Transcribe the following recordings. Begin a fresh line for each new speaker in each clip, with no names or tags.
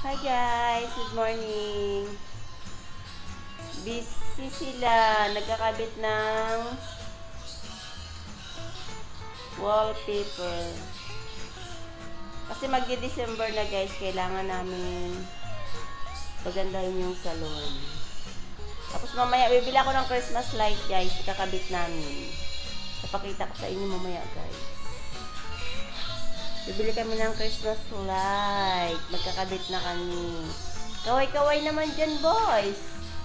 Hi guys, good morning. Busy sila, nagkakabit ng wallpaper. Kasi magdi-December na guys, kailangan namin pagandahin yung salon. Tapos mamaya, bibili ako ng Christmas light guys, kakabit namin. Papakita ko sa inyo mamaya guys. Bibili kami ng Christmas light. Magkakabit na kami. Kaway-kaway naman dyan, boys.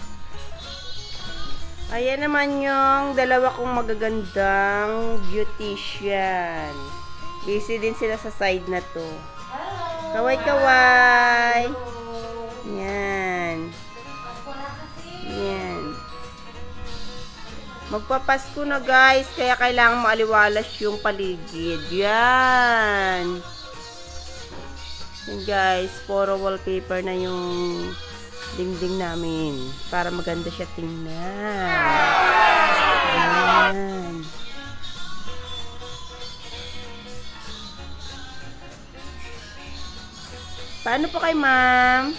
Ayan naman yung dalawa kong magagandang beautician. Busy din sila sa side na to. Kaway-kaway. Yan. Yan. Magpapasko na guys, kaya kailangan maaliwalas yung paligid. Yan. Yan guys, puro wallpaper na yung dingding namin. Para maganda siya tingnan. Yan. Paano po kay ma'am?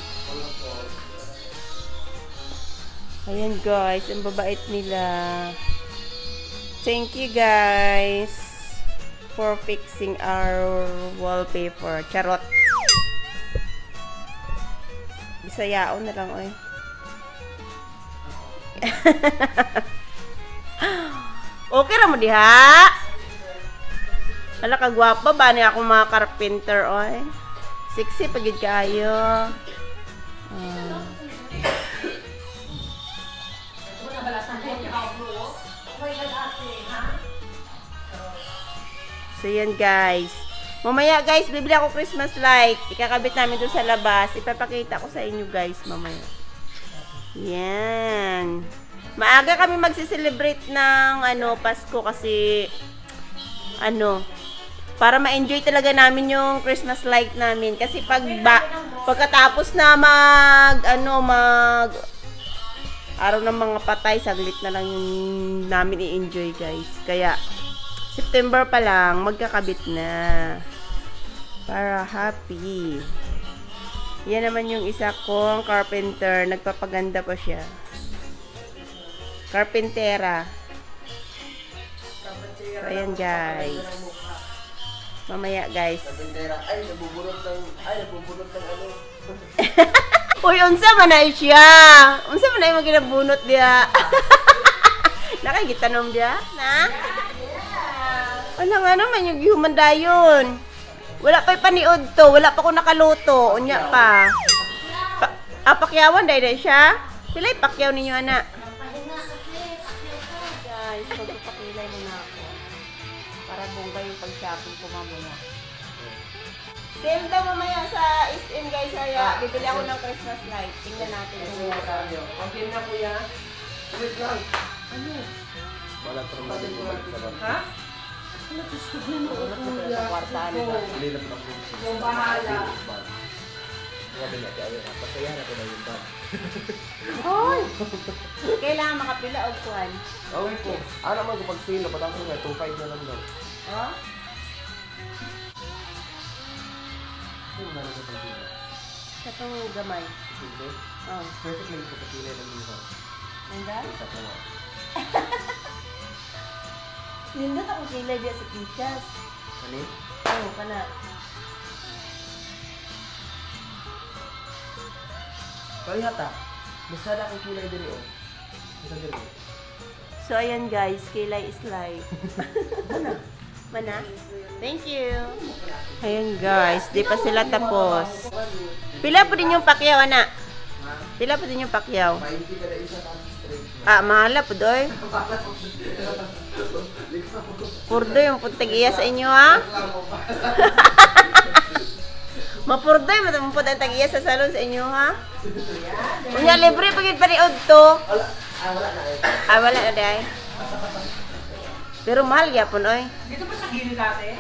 Ayan guys, ang babait nila. Thank you guys for fixing our wallpaper. Charot. Bisayao na lang oy. Okay ra mo diha? Wala ka gwapa ba ni ako mga carpenter oy? Sexy pagid kaayo. So yan guys. Mamaya guys, bibili ako Christmas light. Ikakabit namin doon sa labas. Ipapakita ko sa inyo guys mamaya. Yan. Maaga kami magse-celebrate ng Pasko kasi para ma-enjoy talaga namin yung Christmas light namin kasi pagkatapos na mag araw ng mga patay, saglit na lang yung namin i-enjoy guys. Kaya September pa lang magkakabit na para happy. Yan naman yung isa kong carpenter, nagpapaganda pa siya. Carpentera. So, ayan guys. Mamaya guys.
Carpentera. Ay, nabubunot ng ano.
Uy, unsa man na siya? Unsa man na yung ginabunot dia? Nakagitanom dia? Na? Wala nga naman yung human dayon. Wala pa'y paniod to. Wala pa ko nakaluto. Unya pa. Pakyawan dahil siya. Pilay pakyaw ninyo, anak. Guys, magpapakilay muna ako. Para bongga yung pag-shopping ko mamaya. Sale daw mamaya sa SM guys. Kaya bibili ako ng Christmas light. Tingnan natin yung mura.
Okay na po yan. Wait lang.
Ano?
Balat pa naman yung balik sa balik.
Ha? Ano gusto ko yung kwartaan ko?
Lilap na po.
Yung bahala.
Grabe na tayo. Pasayahan ako na yung bag.
Hoy! Kailangan makapila o kuhan.
Okay po. Ano naman kung pag-sale, patapos nga, 2.5 na lang daw.
Oh?
Ano na lang sa pag-sale?
Katong gamay.
Hindi.
Oh.
Perfect lang yung pag-sale ng minsan.
Nandang?
Isa pa nga.
Nindot ako kilay diya sa Pichas.
Ano?
Oo, kana.
Kalihata. Basta na kong kilay diri o. Basta diri.
So, ayan guys, kilay is life. Mana? Thank you. Ayan guys, di pa sila tapos. Pila po din yung pakyaw, anak? Pila po din yung pakyaw?
20 kada isa tapos straight.
Mahala po doy. Purdo yung puntagiya sa inyo, ha? Mapurdoy, matamumpod ang tagiya sa salon sa inyo, ha? Unya, libre pagid paniod to.
Wala na eh.
Wala na day. Pero mahal gyapon oy.
Dito pa sa gilid dati?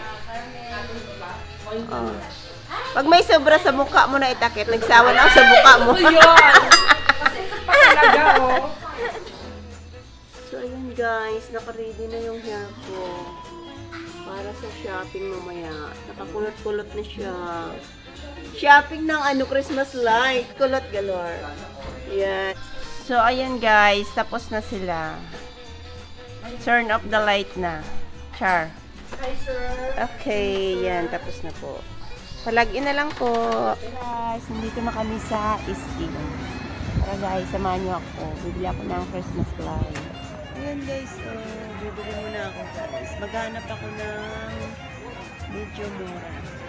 Oh. Pag may sobra sa mukha mo na itakit, nagsawa na ako sa mukha mo.
Yun! Kasi ito pa talaga, oh.
So, ayan guys, naka-ready na yung hair ko. Para sa shopping mamaya. Nakakulot-kulot na siya. Shopping ng Christmas light. Kulot galore. Yan. So, ayan guys. Tapos na sila. Turn off the light na. Char.
Hi, sir.
Okay. Yan. Tapos na po. Palagin na lang po. Guys, nandito na kami sa SM. Tara guys, samahan nyo ako. Bibili ako ng Christmas light. Ayan guys. Bibili muna ako guys. Maghanap ako ng medyo mura.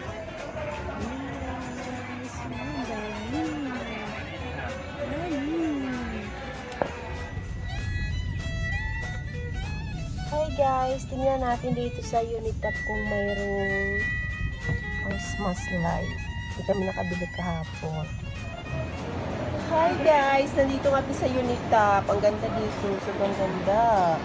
Hi guys, tingnan natin dito sa Unitap kung mayroong Christmas light. Hindi kami nakabili kahapon. Hi guys, nandito kami sa Unitap. Ang ganda dito, sobrang ganda.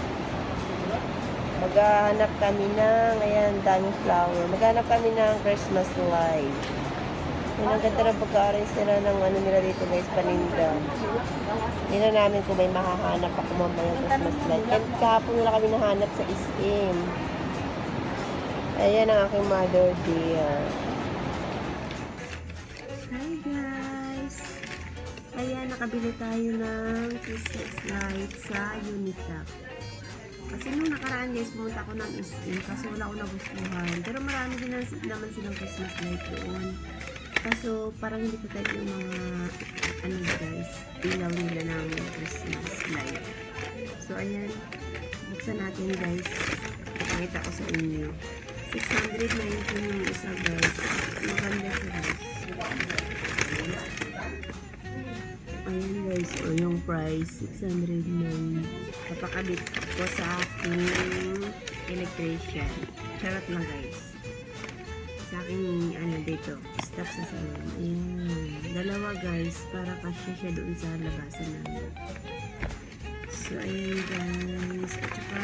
Maghahanap kami ng, ayan, daming flower. Maghahanap kami ng Christmas light. Yan, ang ganda ng pagka-arrange nila ng nila dito guys, paninda. Hindi na namin kung may mahahanap ako mamaya Christmas light. Kahit kahapon wala kami nahanap sa SM. Ayan ang aking mother dear. Hi guys! Ayan, nakabili tayo ng Christmas light sa Unitap. Kasi nung nakaraan guys, pumunta ako ng SM kasi wala ako nagustuhan. Pero marami din naman silang Christmas light doon. Kaso parang hindi ko type yung mga guys, ilaw nila ng Christmas light. So ayan, buksan natin guys. Pakita ko sa inyo. 619 yung isa guys. Maganda siya guys. Ayan guys, yung price 609. Napakabit ko sa aking electrician. Charot lang guys. Sa aking dito, stop sa salon. Ayan. Dalawa guys, para kasya siya doon sa labasan namin. So ayan guys. At saka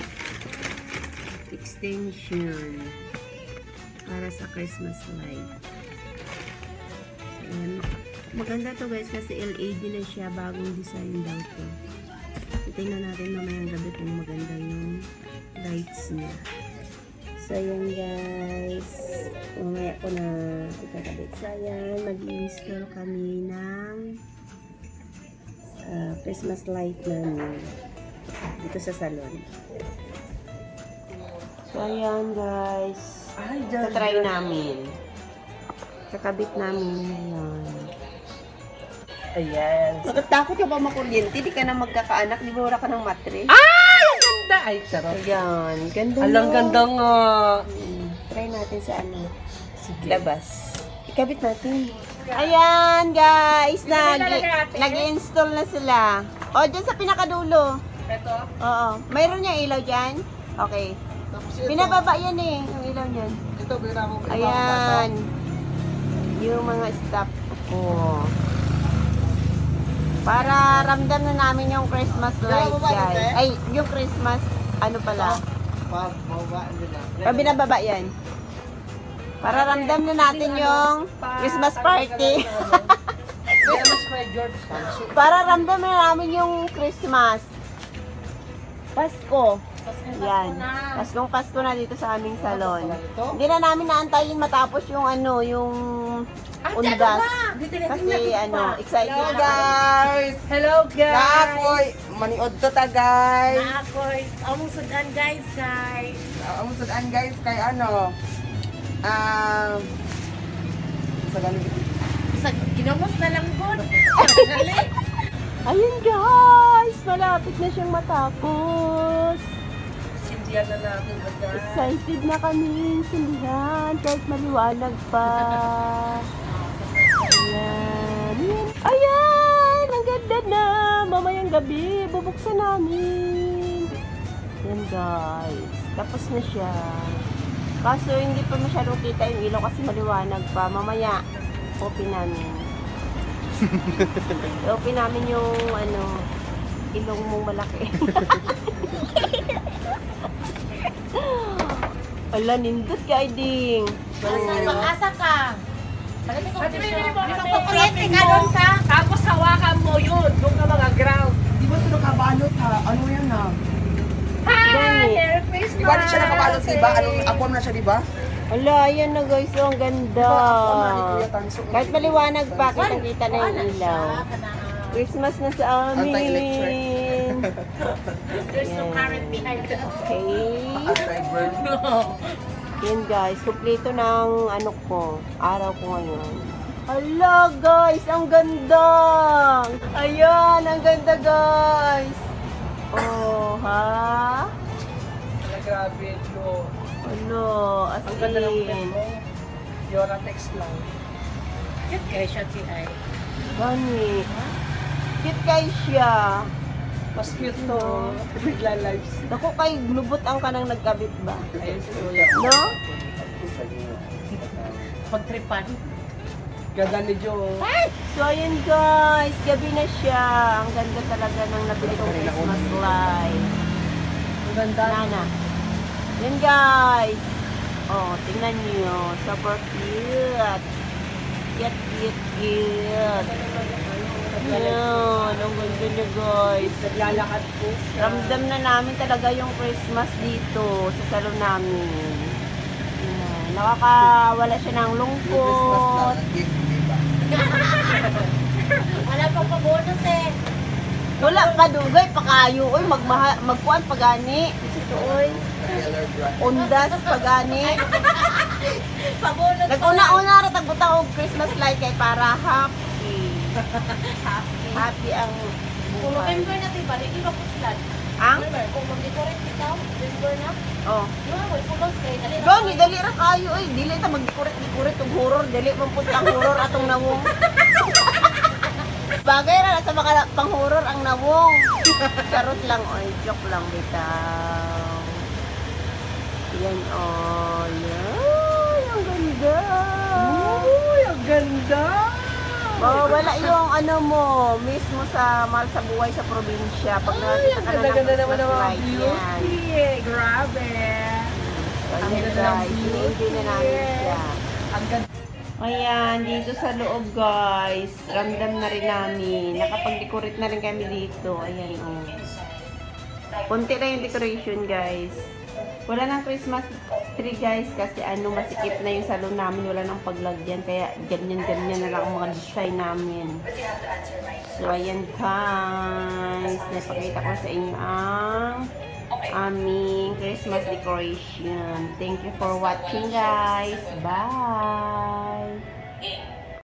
extension para sa Christmas light. Ayan. Maganda to guys kasi LED na siya, bagong design daw to. Tingnan natin mamayang gabi kung maganda yung lights niya. So ayan guys, mamaya ko na ikakabit. So ayan, mag-install kami ng Christmas light namin dito sa salon. So ayan guys, try namin. Kakabit namin yan. Ayan. Takot ka ba makuryente? Di ka na magkakaanak, di ba wala ka ng matres?
Ay! Ang ganda! Ay, sarap.
Ayan, ganda
Alang ganda nga.
Try natin sa labas. Ikabit natin. Ayan, guys. Nag-install na sila. O, dyan sa pinakadulo.
Ito?
Oo. Mayroon niya ilaw dyan? Okay. Pinababa yan eh, yung ilaw niyan.
Ito, bira mo.
Ayan. Yung mga stop. Oh. Para ramdam na namin yung Christmas light, guys. Ay, yung Christmas, ano pala? Binababa yan. Para ramdam na natin yung Christmas party. Para ramdam na namin yung Christmas. Pasko. Yan. Pasko na dito sa aming salon. Hindi na namin naantayin matapos yung yung undas. Kasi excited
Hello guys!
Hello guys!
Naakoy! Maniod to ta guys!
Naakoy! Among sudan guys!
Ang sudan guys kay sa ganun.
Ginamos na lang good!
Ayun guys! Malapit na siyang matapos.
Sindihan na natin guys.
Excited na kami sindihan kahit maliwanag pa. Ayan. Ayan! Ang ganda na! Mamayang gabi, bubuksan namin. Ayan guys. Tapos na siya. Kaso hindi pa masyadong kita yung ilaw kasi maliwanag pa. Mamaya, open namin. Open namin yung ilong mong malaki. Ala, nindot ka, Iding.
Asa ka? Kuryente ka doon ka? Tapos hawakan mo yun. Doon ka mga ground.
Di ba ito nakabalot ha? Ano yan ha?
Hi!
Gani.
Merry Christmas!
Di ba di siya nakabalot diba? Ako na siya diba?
Ala, ayan na guys, oh, ang ganda.
Kuya Tanso.
Kahit maliwanag pa, kitang-kita na yung ilaw. Christmas na sa amin.
Anti-electric.
There's no current behind the
Okay.
Anti-burn.
Yan guys, kumpleto ng ano ko, araw ko ngayon. Hala guys, ang ganda! Ayan, ang ganda guys! Oh, ha?
Grabe ito.
Ano, as
Ang ganda ng
in.
pen mo. Yora text lang.
Cute guys siya si Ay.
Gani. Cute guys siya.
Mas cute to. Bigla lives.
Naku kay lubot ang kanang nagkabit ba?
Ayun si Kuya.
No?
Pagtripan.
Ganda ni Joe.
So ayan guys, gabi na siya. Ang ganda talaga ng nabili kong Christmas light.
Ang ganda.
Nana. Yan guys. Oh, tingnan niyo. Super cute. Cute, cute, cute. Yan. Ang ganda niya guys.
Naglalakad po siya.
Ramdam na namin talaga yung Christmas dito sa salon namin. Yan. Nakakawala siya ng lungkot.
Wala pang pabonus eh.
Wala ka dugay, pakayo. Uy, magkuhan pagani. Ito, uy. Undas pagani.
Pabonus
Nag-una-una rin tagbutang og Christmas light kay para happy. Happy ang
Kung
buhay.
November na diba, hindi ba puslan?
Ang?
November, kung mag-decorate ikaw, November na,
Oh.
yun, may pulos kayo. Dali na.
Gani, dali ra kayo. Uy, dili ta mag-decorate og horror. Dali man pud ang horror atong nawong. Bagay ra sa mga pang-horror ang nawong. Charot lang, oy. Joke lang bitaw. Yan, oh. Yan. Ang ganda.
Uy, ang ganda.
Oh, wala yung ano mo, mismo sa mahal sa buhay sa probinsya. Pag nakita ka na ng
ganda naman
Christmas
ng mga
light, yan.
beauty. Grabe.
So,
Ang
yan
ganda ng
guys, in-enjoy na namin siya.
Ang ganda.
Ayan, dito sa loob guys, ramdam na rin namin. Nakapag-decorate na rin kami dito. Ayan, oh. Konti na yung decoration guys. Wala nang Christmas tree guys kasi ano, masikip na yung salon namin. Wala nang paglagyan. Kaya ganyan-ganyan na lang ang mga design namin. So, ayan guys. Napakita ko sa inyo ang aming Christmas decoration. Thank you for watching guys. Bye!